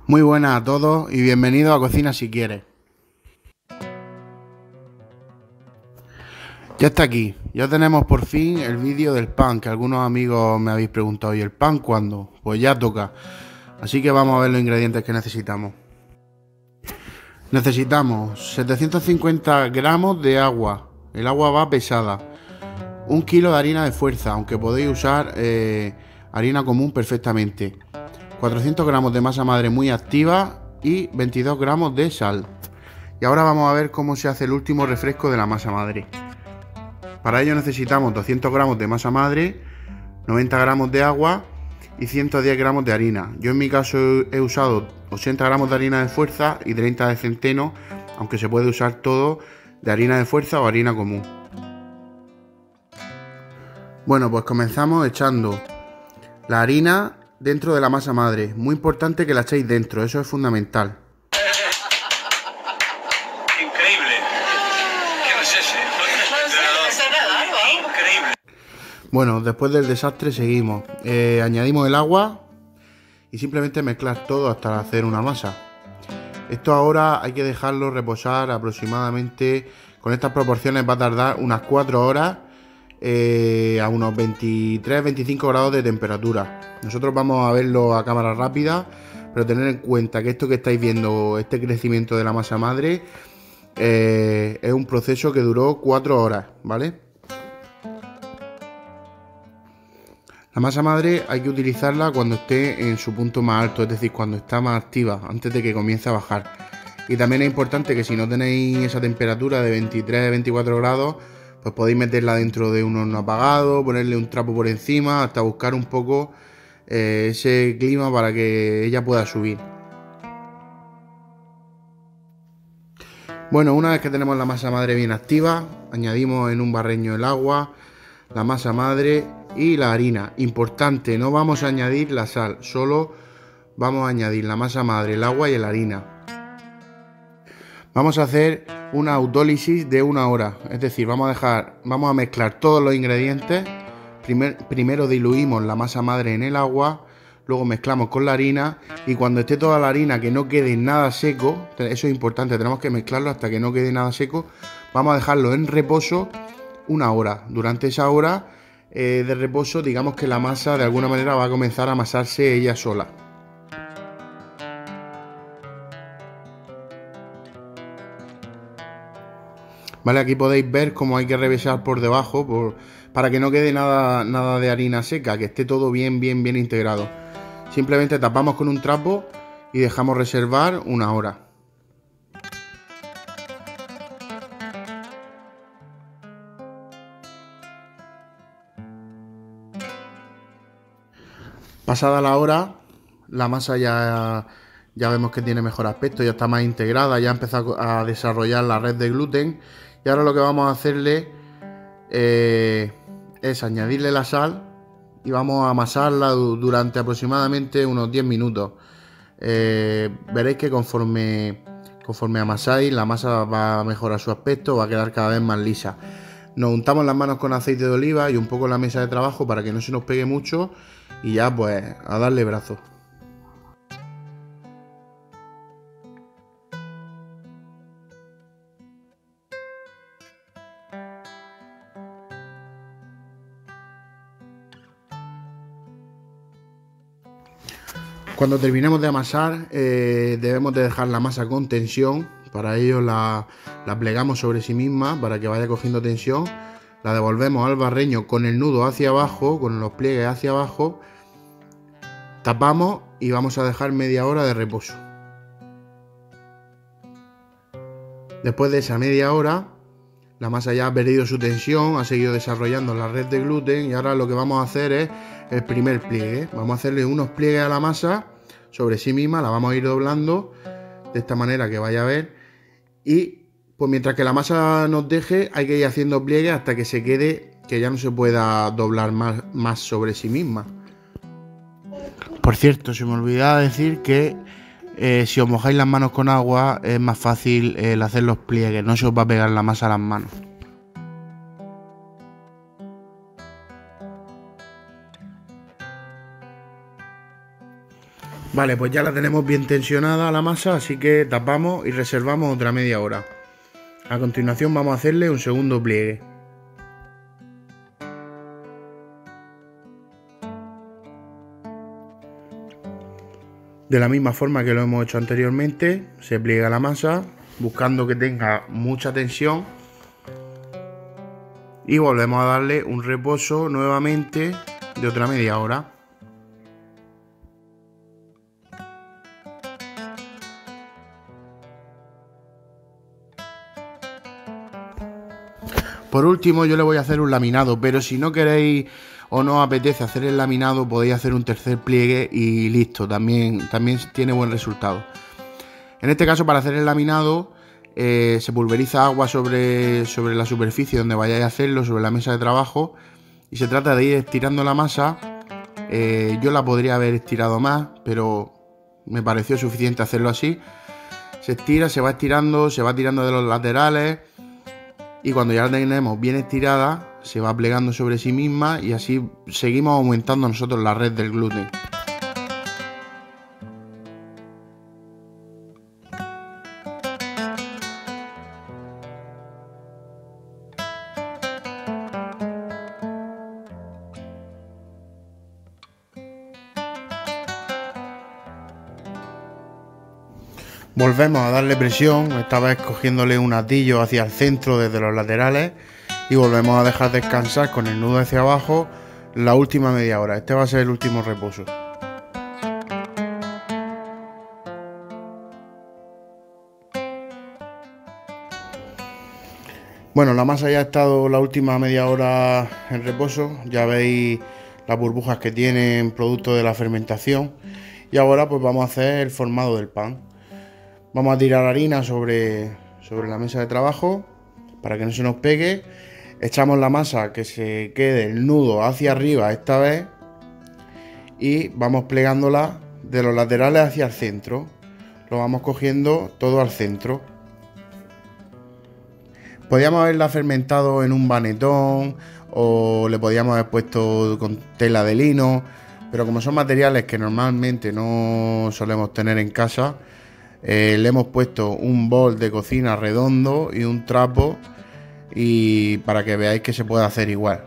Muy buenas a todos y bienvenidos a Cocina Si Quieres. Ya está aquí, ya tenemos por fin el vídeo del pan, que algunos amigos me habéis preguntado, ¿y el pan cuándo? Pues ya toca, así que vamos a ver los ingredientes que necesitamos. Necesitamos 750 gramos de agua, el agua va pesada, 1 kilo de harina de fuerza, aunque podéis usar harina común perfectamente, 400 gramos de masa madre muy activa y 22 gramos de sal. Y ahora vamos a ver cómo se hace el último refresco de la masa madre. Para ello necesitamos 200 gramos de masa madre, 90 gramos de agua y 110 gramos de harina. Yo en mi caso he usado 80 gramos de harina de fuerza y 30 de centeno, aunque se puede usar todo de harina de fuerza o harina común. Bueno, pues comenzamos echando la harina dentro de la masa madre. Muy importante que la echéis dentro, eso es fundamental. Increíble. ¿Qué es ese? Increíble. Bueno, después del desastre seguimos. Añadimos el agua y simplemente mezclar todo hasta hacer una masa. Esto ahora hay que dejarlo reposar aproximadamente, con estas proporciones va a tardar unas 4 horas a unos 23-25 grados de temperatura. Nosotros vamos a verlo a cámara rápida, pero tener en cuenta que esto que estáis viendo, este crecimiento de la masa madre, es un proceso que duró 4 horas, ¿vale? La masa madre hay que utilizarla cuando esté en su punto más alto, es decir, cuando está más activa, antes de que comience a bajar. Y también es importante que si no tenéis esa temperatura de 23-24 grados, pues podéis meterla dentro de un horno apagado, ponerle un trapo por encima, hasta buscar un poco ese clima para que ella pueda subir. Bueno, una vez que tenemos la masa madre bien activa, añadimos en un barreño el agua, la masa madre y la harina. Importante, no vamos a añadir la sal, solo vamos a añadir la masa madre, el agua y la harina. Vamos a hacer una autólisis de 1 hora, es decir, vamos a mezclar todos los ingredientes. Primero diluimos la masa madre en el agua, luego mezclamos con la harina y cuando esté toda la harina que no quede nada seco, eso es importante, tenemos que mezclarlo hasta que no quede nada seco, vamos a dejarlo en reposo 1 hora. Durante esa hora de reposo, digamos que la masa de alguna manera va a comenzar a amasarse ella sola. Vale, aquí podéis ver cómo hay que revisar por debajo para que no quede nada de harina seca, que esté todo bien integrado. Simplemente tapamos con un trapo y dejamos reservar 1 hora. Pasada la hora, la masa ya vemos que tiene mejor aspecto, ya está más integrada, ya ha empezado a desarrollar la red de gluten. Y ahora lo que vamos a hacerle es añadirle la sal y vamos a amasarla durante aproximadamente unos 10 minutos. Veréis que conforme amasáis, la masa va a mejorar su aspecto, va a quedar cada vez más lisa. Nos untamos las manos con aceite de oliva y un poco la mesa de trabajo para que no se nos pegue mucho y ya pues a darle brazo. Cuando terminemos de amasar, debemos de dejar la masa con tensión. Para ello la plegamos sobre sí misma para que vaya cogiendo tensión. La devolvemos al barreño con el nudo hacia abajo, con los pliegues hacia abajo. Tapamos y vamos a dejar media hora de reposo. Después de esa media hora, la masa ya ha perdido su tensión, ha seguido desarrollando la red de gluten y ahora lo que vamos a hacer es el primer pliegue. Vamos a hacerle unos pliegues a la masa sobre sí misma, la vamos a ir doblando de esta manera que vaya a ver y pues mientras que la masa nos deje hay que ir haciendo pliegues hasta que se quede, que ya no se pueda doblar más sobre sí misma. Por cierto, se me olvidaba decir que si os mojáis las manos con agua es más fácil el hacer los pliegues, no se os va a pegar la masa a las manos. Vale, pues ya la tenemos bien tensionada la masa, así que tapamos y reservamos otra media hora. A continuación vamos a hacerle un segundo pliegue. De la misma forma que lo hemos hecho anteriormente, se pliega la masa, buscando que tenga mucha tensión. Y volvemos a darle un reposo nuevamente de otra media hora. Por último, yo le voy a hacer un laminado, pero si no queréis o no os apetece hacer el laminado, podéis hacer un tercer pliegue y listo, también tiene buen resultado. En este caso, para hacer el laminado, se pulveriza agua sobre la superficie donde vayáis a hacerlo, sobre la mesa de trabajo, y se trata de ir estirando la masa. Yo la podría haber estirado más, pero me pareció suficiente hacerlo así. Se estira, se va estirando, se va tirando de los laterales, y cuando ya la tenemos bien estirada, se va plegando sobre sí misma y así seguimos aumentando nosotros la red del gluten. Volvemos a darle presión, esta vez cogiéndole un atillo hacia el centro desde los laterales, y volvemos a dejar descansar con el nudo hacia abajo la última media hora. Este va a ser el último reposo. Bueno, la masa ya ha estado la última media hora en reposo, ya veis las burbujas que tienen producto de la fermentación, y ahora pues vamos a hacer el formado del pan. Vamos a tirar harina sobre la mesa de trabajo para que no se nos pegue. Echamos la masa, que se quede el nudo hacia arriba esta vez, y vamos plegándola de los laterales hacia el centro. Lo vamos cogiendo todo al centro. Podríamos haberla fermentado en un vanetón o le podíamos haber puesto con tela de lino, pero como son materiales que normalmente no solemos tener en casa, le hemos puesto un bol de cocina redondo y un trapo, y para que veáis que se puede hacer igual.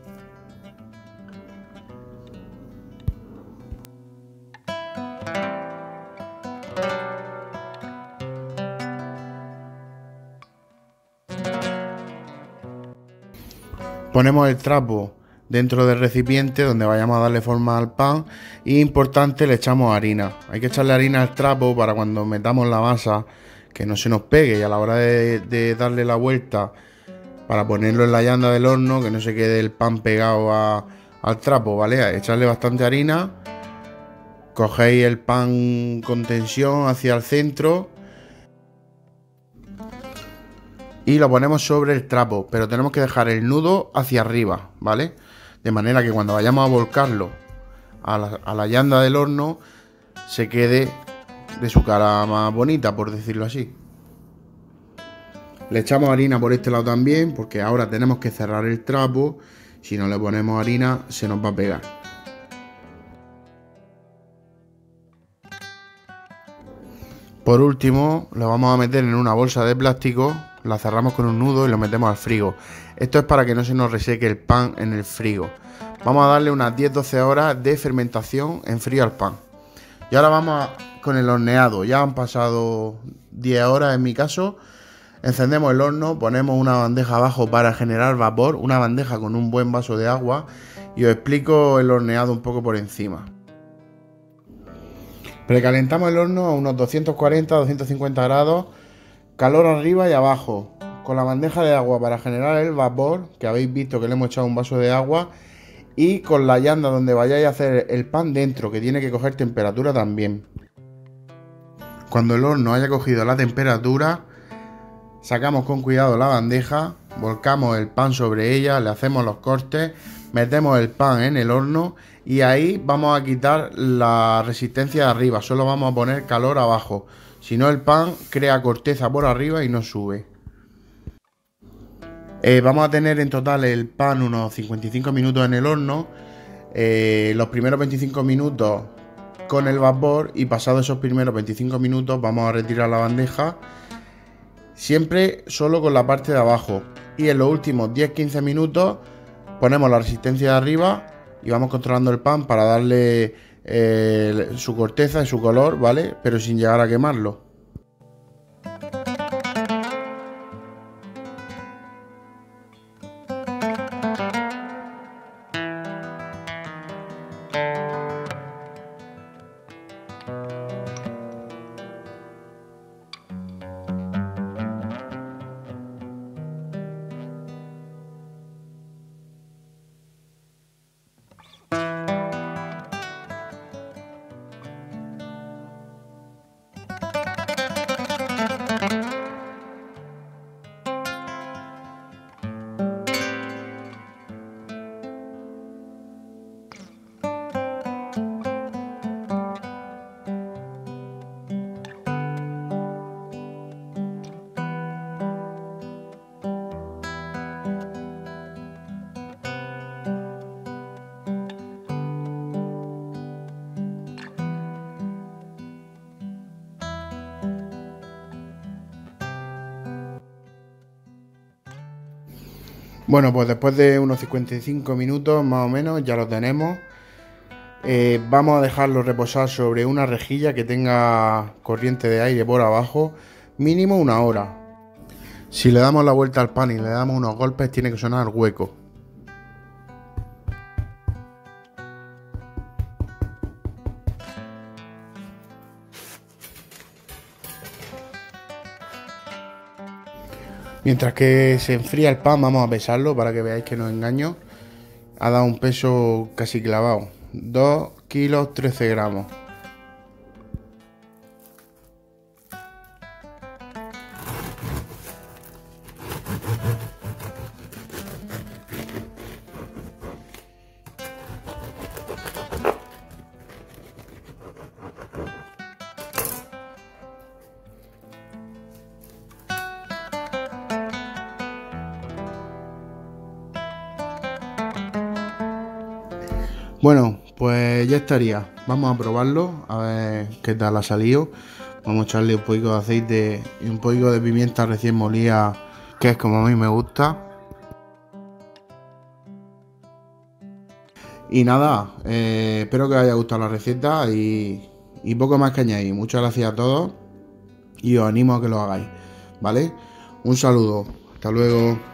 Ponemos el trapo dentro del recipiente donde vayamos a darle forma al pan, y importante, le echamos harina. Hay que echarle harina al trapo para cuando metamos la masa que no se nos pegue, y a la hora de darle la vuelta para ponerlo en la llanda del horno, que no se quede el pan pegado al trapo, ¿vale? Echarle bastante harina, cogéis el pan con tensión hacia el centro y lo ponemos sobre el trapo, pero tenemos que dejar el nudo hacia arriba, ¿vale? De manera que cuando vayamos a volcarlo a la llanda del horno, se quede de su cara más bonita, por decirlo así. Le echamos harina por este lado también, porque ahora tenemos que cerrar el trapo. Si no le ponemos harina, se nos va a pegar. Por último, lo vamos a meter en una bolsa de plástico, la cerramos con un nudo y lo metemos al frigo. Esto es para que no se nos reseque el pan en el frigo. Vamos a darle unas 10-12 horas de fermentación en frío al pan. Y ahora vamos con el horneado. Ya han pasado 10 horas en mi caso. Encendemos el horno, ponemos una bandeja abajo para generar vapor, una bandeja con un buen vaso de agua, y os explico el horneado un poco por encima. Precalentamos el horno a unos 240-250 grados, calor arriba y abajo, con la bandeja de agua para generar el vapor, que habéis visto que le hemos echado un vaso de agua, y con la llanda donde vayáis a hacer el pan dentro, que tiene que coger temperatura también. Cuando el horno haya cogido la temperatura, sacamos con cuidado la bandeja, volcamos el pan sobre ella, le hacemos los cortes, metemos el pan en el horno, y ahí vamos a quitar la resistencia de arriba, solo vamos a poner calor abajo, si no el pan crea corteza por arriba y no sube. Vamos a tener en total el pan unos 55 minutos en el horno. Los primeros 25 minutos con el vapor y pasados esos primeros 25 minutos vamos a retirar la bandeja, siempre solo con la parte de abajo, y en los últimos 10-15 minutos ponemos la resistencia de arriba y vamos controlando el pan para darle su corteza y su color, ¿vale? Pero sin llegar a quemarlo. Bueno, pues después de unos 55 minutos más o menos ya lo tenemos. Vamos a dejarlo reposar sobre una rejilla que tenga corriente de aire por abajo, mínimo una hora. Si le damos la vuelta al pan y le damos unos golpes, tiene que sonar hueco. Mientras que se enfría el pan, vamos a pesarlo para que veáis que no engaño. Ha dado un peso casi clavado, 2 kilos 13 gramos. Bueno, pues ya estaría. Vamos a probarlo, a ver qué tal ha salido. Vamos a echarle un poquito de aceite y un poquito de pimienta recién molida, que es como a mí me gusta. Y nada, espero que os haya gustado la receta y poco más que añadir. Muchas gracias a todos y os animo a que lo hagáis, ¿vale? Un saludo, hasta luego.